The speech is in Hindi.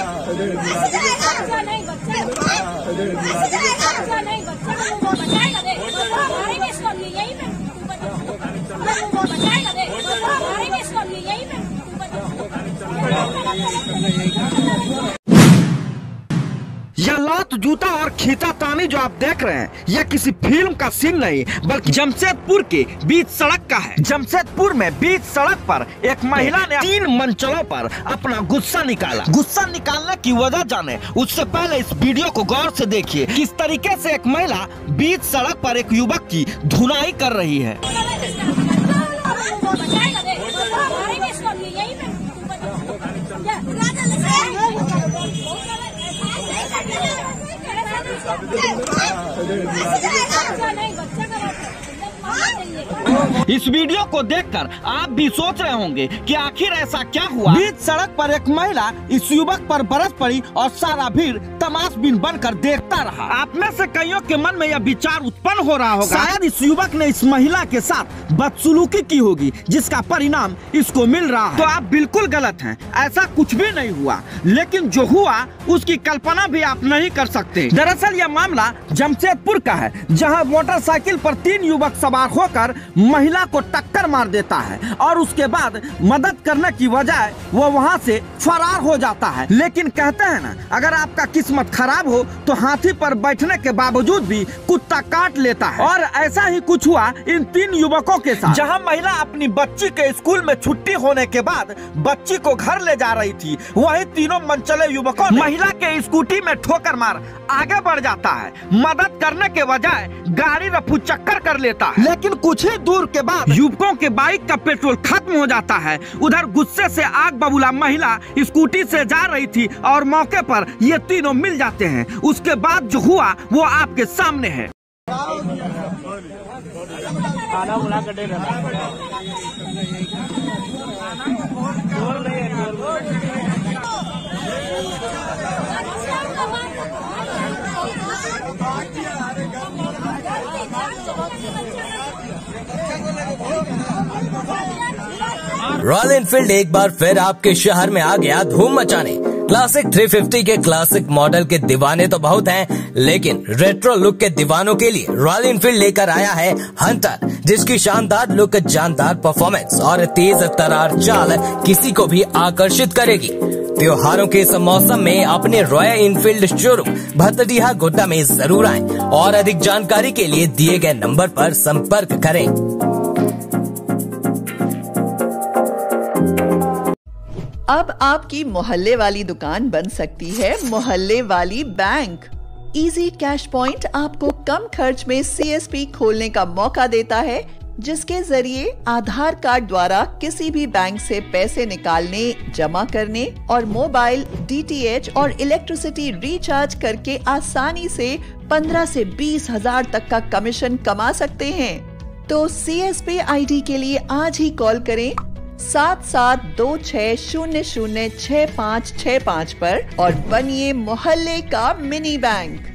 यह लात जूता और खींचातानी जो आप देख रहे हैं यह किसी फिल्म का सीन नहीं बल्कि जमशेदपुर के बीच सड़क का है। जमशेदपुर में बीच सड़क पर एक महिला ने 3 मंचलों पर अपना गुस्सा निकाला। गुस्सा निकालने की वजह जाने उससे पहले इस वीडियो को गौर से देखिए किस तरीके से एक महिला बीच सड़क पर एक युवक की धुनाई कर रही है। इस वीडियो को देखकर आप भी सोच रहे होंगे कि आखिर ऐसा क्या हुआ। बीच सड़क पर एक महिला इस युवक पर बरस पड़ी और सारा भीड़ तमाशबीन बनकर देखता रहा। आप में से कईयों के मन में यह विचार उत्पन्न हो रहा होगा शायद इस युवक ने इस महिला के साथ बदसलूकी की होगी जिसका परिणाम इसको मिल रहा है। तो आप बिल्कुल गलत हैं, ऐसा कुछ भी नहीं हुआ, लेकिन जो हुआ उसकी कल्पना भी आप नहीं कर सकते। दरअसल यह मामला जमशेदपुर का है जहां मोटरसाइकिल पर 3 युवक सवार होकर महिला को टक्कर मार देता है और उसके बाद मदद करने की बजाय वो वहां से फरार हो जाता है। लेकिन कहते हैं ना, अगर आपका किस्मत खराब हो तो हाथी पर बैठने के बावजूद भी कुत्ता काट लेता है। और ऐसा ही कुछ हुआ इन 3 युवकों के साथ। जहां महिला अपनी बच्ची के स्कूल में छुट्टी होने के बाद बच्ची को घर ले जा रही थी, वहीं तीनों मनचले युवकों ने महिला के स्कूटी में ठोकर मार आगे बढ़ जाता है। मदद करने के बजाय गाड़ी रफू चक्कर कर लेता है। लेकिन कुछ ही दूर के बाद युवकों के बाइक का पेट्रोल खत्म हो जाता है। उधर गुस्से से आग बबूला महिला स्कूटी से जा रही थी और मौके पर ये तीनों मिल जाते हैं। उसके बाद जो हुआ वो आपके सामने है। रॉयल एनफील्ड एक बार फिर आपके शहर में आ गया धूम मचाने। क्लासिक 350 के क्लासिक मॉडल के दीवाने तो बहुत हैं, लेकिन रेट्रो लुक के दीवानों के लिए रॉयल एनफील्ड लेकर आया है हंटर, जिसकी शानदार लुक, जानदार परफॉर्मेंस और तेज तरार चाल किसी को भी आकर्षित करेगी। त्योहारों के इस मौसम में अपने Royal Enfield showroom Bhatdiha Godda में जरूर आएं और अधिक जानकारी के लिए दिए गए नंबर पर संपर्क करें। अब आपकी मोहल्ले वाली दुकान बन सकती है मोहल्ले वाली बैंक। इजी कैश पॉइंट आपको कम खर्च में सीएसपी खोलने का मौका देता है, जिसके जरिए आधार कार्ड द्वारा किसी भी बैंक से पैसे निकालने, जमा करने और मोबाइल, डीटीएच और इलेक्ट्रिसिटी रिचार्ज करके आसानी से 15 से 20 हजार तक का कमीशन कमा सकते हैं। तो सीएसपी आईडी के लिए आज ही कॉल करें 7726006565 पर और बनिए मोहल्ले का मिनी बैंक।